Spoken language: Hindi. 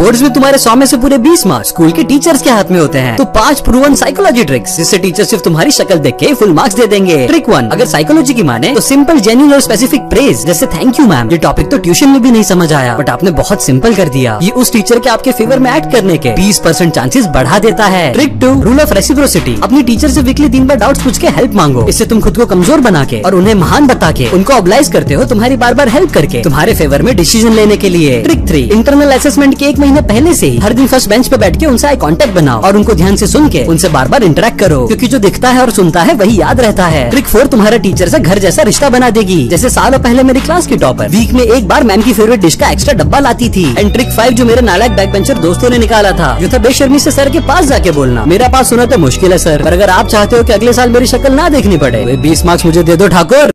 बोर्ड्स में तुम्हारे 100 में से पूरे 20 मार्क्स स्कूल के टीचर्स के हाथ में होते हैं। तो 5 प्रूवन साइकोलॉजी ट्रिक्स जिससे टीचर सिर्फ तुम्हारी शक्ल देख के फुल मार्क्स दे देंगे। ट्रिक 1, अगर साइकोलॉजी की माने तो सिंपल, जेन्युइन और स्पेसिफिक प्रेज, जैसे थैंक यू मैम, ये टॉपिक तो ट्यूशन में भी नहीं समझ आया बट आपने बहुत सिंपल कर दिया। ये उस टीचर के आपके फेवर में एक्ट करने के 20% चांसेस बढ़ा देता है। ट्रिक 2, रूल ऑफ रेसिप्रोसिटी, अपनी टीचर से वीकली 3 बार डाउट्स पूछ के हेल्प मांगो। इससे तुम खुद को कमजोर बना के और उन्हें महान बता के उनको ऑब्लाइज करते हो तुम्हारी बार बार हेल्प करके तुम्हारे फेवर में डिसीजन लेने के लिए। ट्रिक 3, इंटरनल असेसमेंट के 1 महीने पहले से ही हर दिन फर्स्ट बेंच पे बैठ के उनसे आई कांटेक्ट बनाओ और उनको ध्यान से सुन के उनसे बार बार इंटरेक्ट करो, क्योंकि जो दिखता है और सुनता है वही याद रहता है। ट्रिक 4, तुम्हारे टीचर से घर जैसा रिश्ता बना देगी। जैसे सालों पहले मेरी क्लास की टॉपर वीक में 1 बार मैम की फेवरेट डिश का एक्स्ट्रा डब्बा लाती थी। एंड ट्रिक 5, जो मेरे नालायक बैक बेंचर दोस्तों ने निकाला था, जो था बेशर्मी से सर के पास जाके बोलना, मेरा पास सुना तो मुश्किल है सर, पर अगर आप चाहते हो कि अगले साल मेरी शक्ल ना देखनी पड़े, 20 मार्क्स मुझे दे दो ठाकुर।